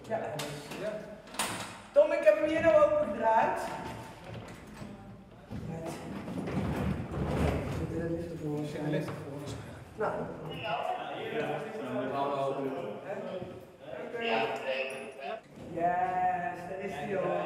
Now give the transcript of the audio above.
Ja. Tom, ik heb hem hier nou open gedraaid. Nou. Yes, daar is hij ook.